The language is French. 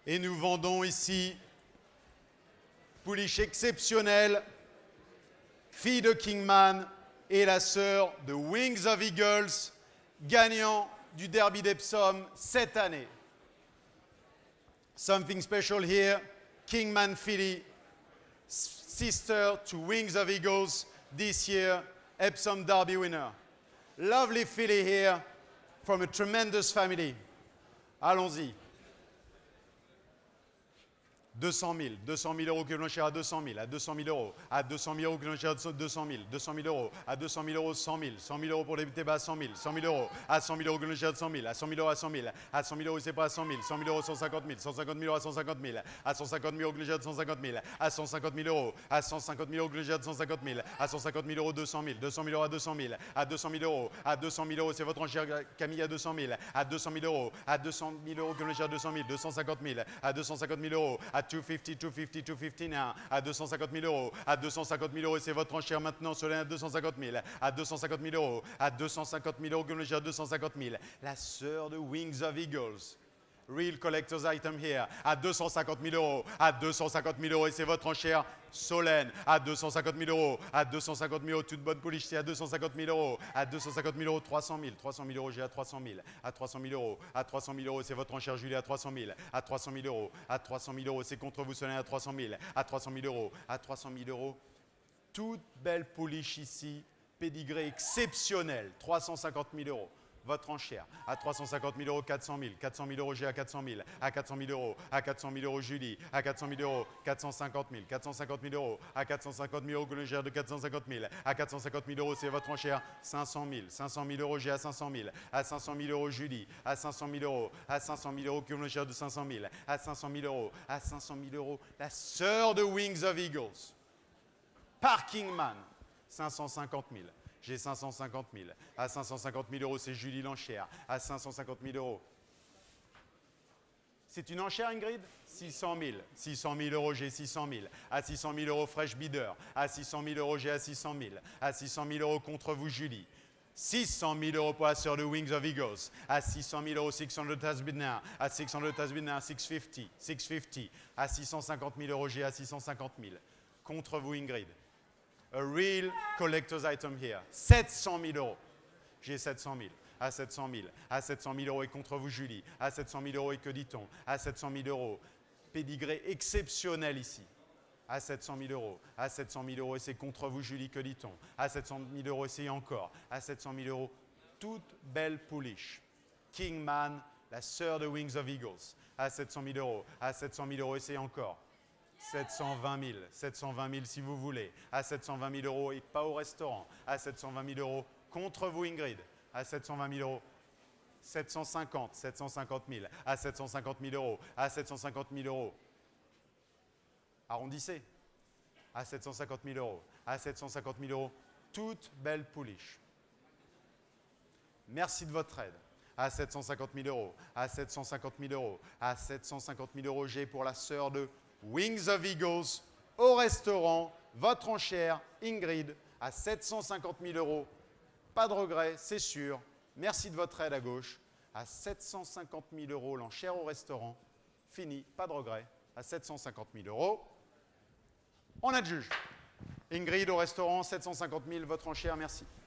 Et nous vendons ici pouliche exceptionnelle, fille de Kingman et la sœur de Wings of Eagles, gagnant du Derby d'Epsom cette année. Something special here, Kingman filly, sister to Wings of Eagles, this year, Epsom Derby winner. Lovely filly here from a tremendous family. Allons-y. 200 000, 200 000 euros que l'on cher à 200 000, à 200 000 euros, à 200 000 euros que l'on cher à 200 000, 200 000 euros, à 200 000 euros, 100 000, 100 000 euros pour débuter bas à 100 000, 100 000 euros, à 100 000 euros que l'on cher à 100 000, à 100 000 euros à 100 000, à 100 000 euros c'est pas à 100 000, 100 000 euros 150 000, 150 000 euros à 150 000, à 150 000 euros que l'on cher à 150 000, à 150 000 euros, à 150 000 euros que l'on cher à 150 000, à 150 000 euros 200 000, 200 000 euros à 200 000, à 200 000 euros, à 200 000 euros c'est votre enchère Camille à 200 000, à 200 000 euros, à 200 000 euros que l'on cher à 200 000, 250 000, à 250 000 euros, à 250, 250, 250 now. À 250 000 euros, à 250 000 euros, et c'est votre enchère maintenant, Solène à 250 000, à 250 000 euros, à 250 000 euros, que l'on gère 250 000, la sœur de Wings of Eagles, real collector's item here, à 250 000 euros, à 250 000 euros, et c'est votre enchère, Solène, à 250 000 euros, à 250 000 euros, toute bonne pouliche, c'est à 250 000 euros, à 250 000 euros, 300 000, 300 000 euros, j'ai à 300 000, à 300 000 euros, à 300 000 euros, c'est votre enchère, Julie, à 300 000, à 300 000 euros, à 300 000 euros, c'est contre vous, Solène, à 300 000, à 300 000 euros, à 300 000 euros, toute belle pouliche ici, pédigré exceptionnel, 350 000 euros. Votre enchère, à 350 000 euros, 400 000, 400 000 euros, j'ai à 400 000, à 400 000 euros, à 400 000 euros, Julie, à 400 000 euros, 450 000, 450 000 euros, à 450 000 euros, que l'on gère de 450 000, à 450 000 euros, c'est votre enchère, 500 000, 500 000 euros, j'ai à 500 000, à 500 000 euros, Julie, à 500 000 euros, à 500 000 euros, que l'on gère de 500 000, à 500 000 euros, à 500 000 euros, la sœur de Wings of Eagles, Parkingman, 550 000. J'ai 550 000. À 550 000 euros, c'est Julie l'enchère. À 550 000 euros. C'est une enchère, Ingrid? 600 000. 600 000 euros, j'ai 600 000. À 600 000 euros, Fresh Bidder. À 600 000 euros, j'ai à 600 000. À 600 000 euros, contre vous, Julie. 600 000 euros pour la sœur de Wings of Eagles. À 600 000 euros, 600 has been now. À 600 has been now, 650. 650. À 650 000 euros, j'ai à 650 000. Contre vous, Ingrid. A real collector's item here. 700 000 euros. J'ai 700 000. À 700 000. À 700 000 euros et contre vous, Julie. À 700 000 euros et que dit-on? À 700 000 euros. Pédigré exceptionnel ici. À 700 000 euros. À 700 000 euros et c'est contre vous, Julie, que dit-on? À 700 000 euros, essayez encore. À 700 000 euros, toute belle pouliche. Kingman, la sœur de Wings of Eagles. À 700 000 euros. À 700 000 euros, essayez encore. 720 000, 720 000 si vous voulez, à 720 000 euros et pas au restaurant, à 720 000 euros contre vous Ingrid, à 720 000 euros, 750, 750 000, à 750 000 euros, à 750 000 euros, arrondissez, à 750 000 euros, à 750 000 euros, toute belle pouliche. Merci de votre aide. À 750 000 euros, à 750 000 euros, à 750 000 euros, j'ai pour la sœur de Wings of Eagles, au restaurant, votre enchère, Ingrid, à 750 000 euros. Pas de regret, c'est sûr. Merci de votre aide à gauche. À 750 000 euros, l'enchère au restaurant. Fini, pas de regret. À 750 000 euros. On adjuge. Ingrid au restaurant, 750 000, votre enchère, merci.